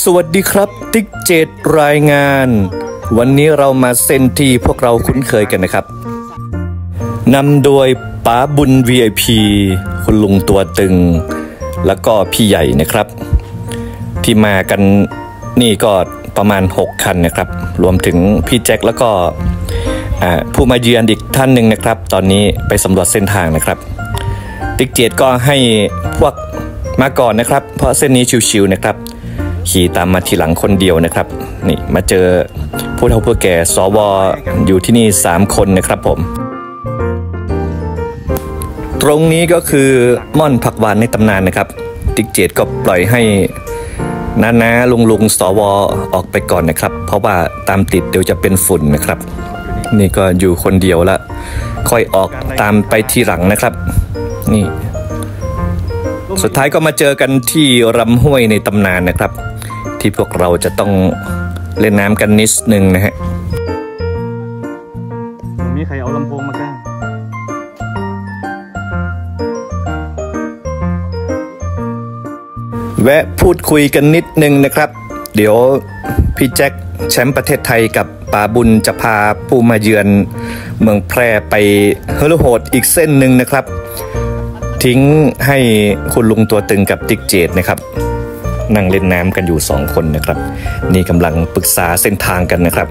สวัสดีครับติ๊กเจดรายงานวันนี้เรามาเส้นที่พวกเราคุ้นเคยกันนะครับนำโดยป๋าบุญ VIP คุณลุงตัวตึงแล้วก็พี่ใหญ่นะครับที่มากันนี่ก็ประมาณ6คันนะครับรวมถึงพี่แจ็คแล้วก็ผู้มาเยือนอีกท่านหนึ่งนะครับตอนนี้ไปสำรวจเส้นทางนะครับติ๊กเจดก็ให้พวกมาก่อนนะครับเพราะเส้นนี้ชิวๆนะครับขี่ตามมาทีหลังคนเดียวนะครับนี่มาเจอผู้เฒ่าผู้แก่สวอยู่ที่นี่3คนนะครับผมตรงนี้ก็คือม่อนผักหวานในตำนานนะครับติ๊กเจดก็ปล่อยให้น้าลุงสวออกไปก่อนนะครับเพราะว่าตามติดเดี๋ยวจะเป็นฝุ่นนะครับนี่ก็อยู่คนเดียวละค่อยออกตามไปทีหลังนะครับนี่สุดท้ายก็มาเจอกันที่ลำห้วยในตำนานนะครับที่พวกเราจะต้องเล่นน้ำกันนิดนึงนะฮะมีใครเอาลำโพงมาก้างแวะพูดคุยกันนิดนึงนะครับเดี๋ยวพี่แจ็คแชมป์ประเทศไทยกับป๋าบุญจะพาผู้มาเยือนเมืองแพร่ไปเฮโลโหดอีกเส้นหนึ่งนะครับทิ้งให้คุณลุงตัวตึงกับติ๊กเจดนะครับนั่งเล่นน้ำกันอยู่2คนนะครับนี่กำลังปรึกษาเส้นทางกันนะครับ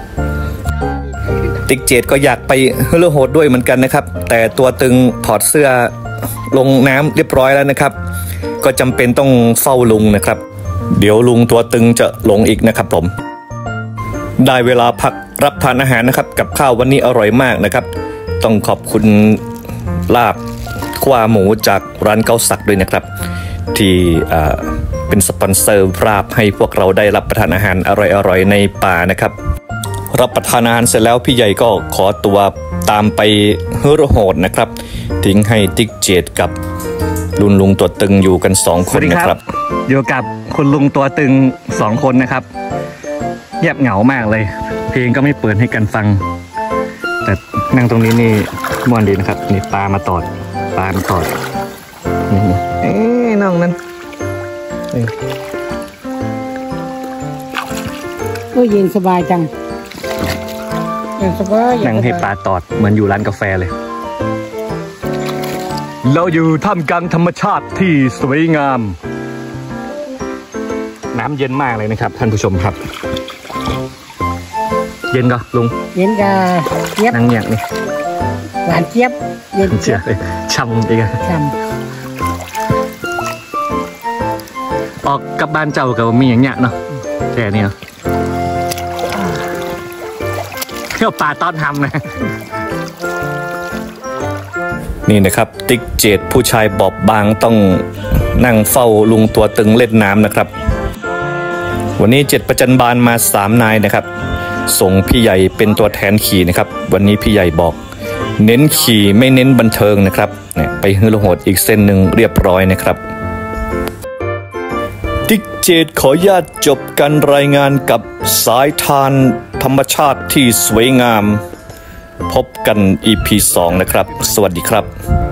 ติ๊กเจดก็อยากไปเฮโลโหดด้วยเหมือนกันนะครับแต่ตัวตึงถอดเสื้อลงน้ำเรียบร้อยแล้วนะครับก็จำเป็นต้องเฝ้าลุงนะครับเดี๋ยวลุงตัวตึงจะหลงอีกนะครับผมได้เวลาพักรับทานอาหารนะครับกับข้าววันนี้อร่อยมากนะครับต้องขอบคุณลาบคั่วหมูจากร้านเกาสักด้วยนะครับที่เป็นสปอนเซอร์ลาบให้พวกเราได้รับประทานอาหารอร่อยๆในป่านะครับรับประทานอาหารเสร็จแล้วพี่ใหญ่ก็ขอตัวตามไปเฮโลโหดนะครับทิ้งให้ติ๊กเจดกับลุงตัวตึงอยู่กัน2คนนะครับอยู่กับคุณลุงตัวตึง2คนนะครับเงียบเหงามากเลยเพลงก็ไม่เปิดให้กันฟังแต่นั่งตรงนี้นี่ม่วนดีนะครับนี่ปลามาตอดน้องนั้นก็เย็นสบายจังเย็นสบายนั่งให้ปลาตอดเหมือนอยู่ร้านกาแฟเลยเราอยู่ท่ามกลางธรรมชาติที่สวยงามน้ำเย็นมากเลยนะครับท่านผู้ชมครับเย็นก็ลุงเย็นกับเจี๊ยบนั่งอย่างนี้หวานเจี๊ยบเย็นเจี๊ยบเลยช่ำอีกช่ออกกับบ้านเจ้ากับมีอย่างเงี้ยเนาะแค่นี้เนาะเที่ยวป่าต้อนทำนะนี่นะครับติ๊กเจดผู้ชายบอบบางต้องนั่งเฝ้าลุงตัวตึงเล่นน้ำนะครับวันนี้7ประจันบานมา3นายนะครับส่งพี่ใหญ่เป็นตัวแทนขี่นะครับวันนี้พี่ใหญ่บอกเน้นขี่ไม่เน้นบันเทิงนะครับไปเฮโลโหดอีกเส้นหนึ่งเรียบร้อยนะครับติ๊กเจดขออนุญาตจบการรายงานกับสายทานธรรมชาติที่สวยงามพบกัน EP 2นะครับสวัสดีครับ